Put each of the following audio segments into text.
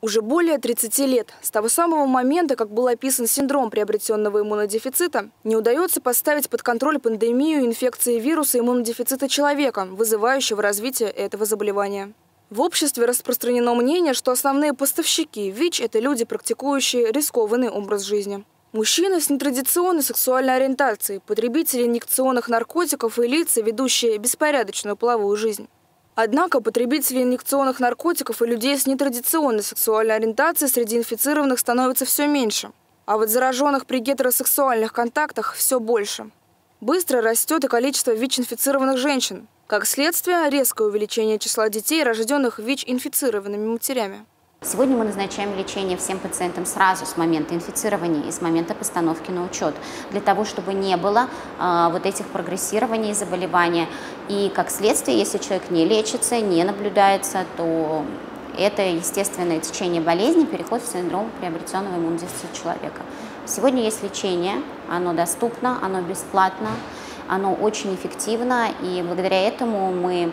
Уже более 30 лет, с того самого момента, как был описан синдром приобретенного иммунодефицита, не удается поставить под контроль пандемию инфекции вируса иммунодефицита человека, вызывающего развитие этого заболевания. В обществе распространено мнение, что основные поставщики ВИЧ – это люди, практикующие рискованный образ жизни. Мужчины с нетрадиционной сексуальной ориентацией, потребители инъекционных наркотиков и лица, ведущие беспорядочную половую жизнь. Однако потребителей инъекционных наркотиков и людей с нетрадиционной сексуальной ориентацией среди инфицированных становится все меньше. А вот зараженных при гетеросексуальных контактах все больше. Быстро растет и количество ВИЧ-инфицированных женщин. Как следствие, резкое увеличение числа детей, рожденных ВИЧ-инфицированными матерями. Сегодня мы назначаем лечение всем пациентам сразу с момента инфицирования и с момента постановки на учет, для того, чтобы не было вот этих прогрессирований заболевания. И как следствие, если человек не лечится, не наблюдается, то это естественное течение болезни, переход в синдром приобретенного иммунодефицита человека. Сегодня есть лечение, оно доступно, оно бесплатно, оно очень эффективно, и благодаря этому мы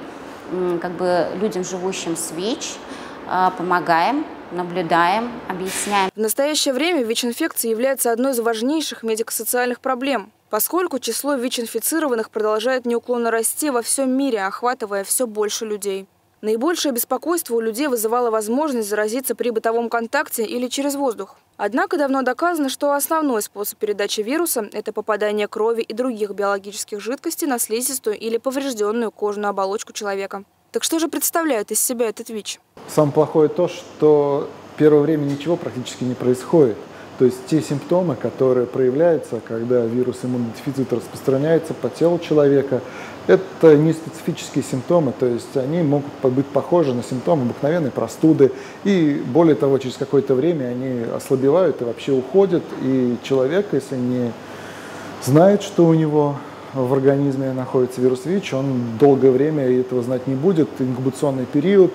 людям, живущим с ВИЧ, помогаем, наблюдаем, объясняем. В настоящее время ВИЧ-инфекция является одной из важнейших медико-социальных проблем, поскольку число ВИЧ-инфицированных продолжает неуклонно расти во всем мире, охватывая все больше людей. Наибольшее беспокойство у людей вызывала возможность заразиться при бытовом контакте или через воздух. Однако давно доказано, что основной способ передачи вируса – это попадание крови и других биологических жидкостей на слизистую или поврежденную кожную оболочку человека. Так что же представляет из себя этот ВИЧ? Самое плохое то, что первое время ничего практически не происходит. То есть те симптомы, которые проявляются, когда вирус иммунодефицита распространяется по телу человека, это не специфические симптомы, то есть они могут быть похожи на симптомы обыкновенной простуды. И более того, через какое-то время они ослабевают и вообще уходят. И человек, если не знает, что у него в организме находится вирус ВИЧ, он долгое время этого знать не будет. Инкубационный период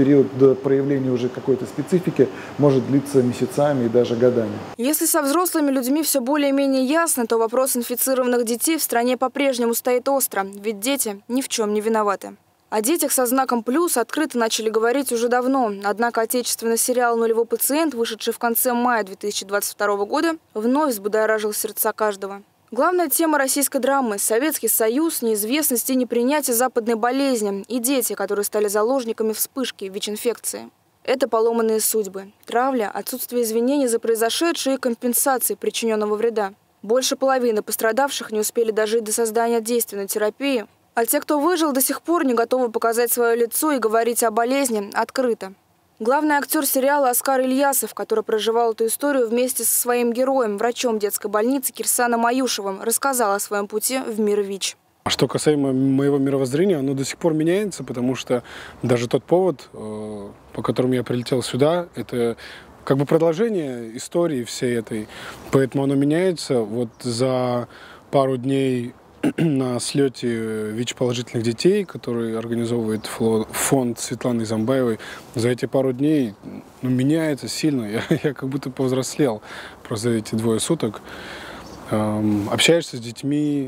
до проявления уже какой-то специфики может длиться месяцами и даже годами. Если со взрослыми людьми все более-менее ясно, то вопрос инфицированных детей в стране по-прежнему стоит остро, ведь дети ни в чем не виноваты. О детях со знаком «плюс» открыто начали говорить уже давно, однако отечественный сериал «Нулевой пациент», вышедший в конце мая 2022 года, вновь взбудоражил сердца каждого. Главная тема российской драмы – Советский Союз, неизвестность и непринятие западной болезни и дети, которые стали заложниками вспышки ВИЧ-инфекции. Это поломанные судьбы, травля, отсутствие извинений за произошедшее и компенсации причиненного вреда. Больше половины пострадавших не успели дожить до создания действенной терапии, а те, кто выжил, до сих пор не готовы показать свое лицо и говорить о болезни открыто. Главный актер сериала Оскар Ильясов, который проживал эту историю вместе со своим героем, врачом детской больницы Кирсаном Аюшевым, рассказал о своем пути в мир ВИЧ. Что касаемо моего мировоззрения, оно до сих пор меняется, потому что даже тот повод, по которому я прилетел сюда, это как бы продолжение истории всей этой. Поэтому оно меняется. Вот за пару дней на слете ВИЧ-положительных детей, который организовывает фонд Светланы Замбаевой, за эти пару дней меняется сильно. Я как будто повзрослел просто за эти 2 суток. Общаешься с детьми,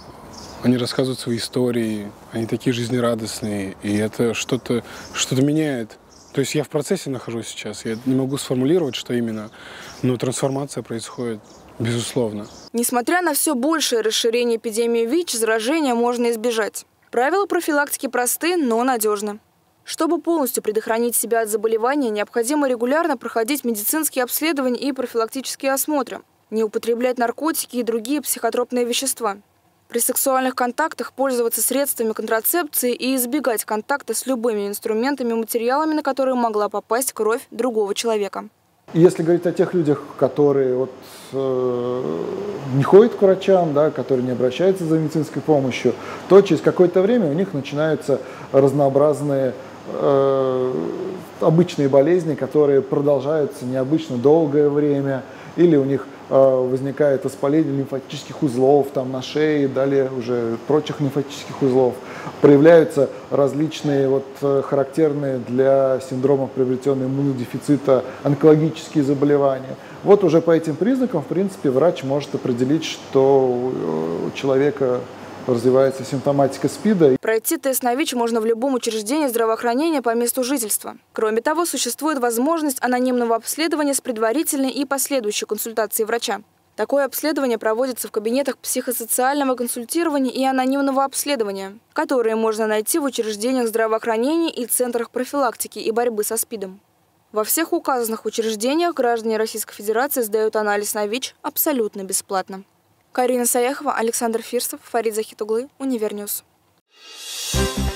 они рассказывают свои истории, они такие жизнерадостные, и это что-то меняет. То есть я в процессе нахожусь сейчас, я не могу сформулировать, что именно, но трансформация происходит. Безусловно. Несмотря на все большее расширение эпидемии ВИЧ, заражения можно избежать. Правила профилактики просты, но надежны. Чтобы полностью предохранить себя от заболевания, необходимо регулярно проходить медицинские обследования и профилактические осмотры, не употреблять наркотики и другие психотропные вещества. При сексуальных контактах пользоваться средствами контрацепции и избегать контакта с любыми инструментами и материалами, на которые могла попасть кровь другого человека. Если говорить о тех людях, которые не ходят к врачам, которые не обращаются за медицинской помощью, то через какое-то время у них начинаются разнообразные обычные болезни, которые продолжаются необычно долгое время, или у них возникает воспаление лимфатических узлов на шее, далее уже прочих лимфатических узлов. Проявляются различные характерные для синдрома приобретенного иммунодефицита онкологические заболевания. Уже по этим признакам, в принципе, врач может определить, что у человека развивается симптоматика СПИДа. Пройти тест на ВИЧ можно в любом учреждении здравоохранения по месту жительства. Кроме того, существует возможность анонимного обследования с предварительной и последующей консультацией врача. Такое обследование проводится в кабинетах психосоциального консультирования и анонимного обследования, которые можно найти в учреждениях здравоохранения и центрах профилактики и борьбы со СПИДом. Во всех указанных учреждениях граждане Российской Федерации сдают анализ на ВИЧ абсолютно бесплатно. Карина Саяхова, Александр Фирсов, Фарид Захитуглы, Универньюз.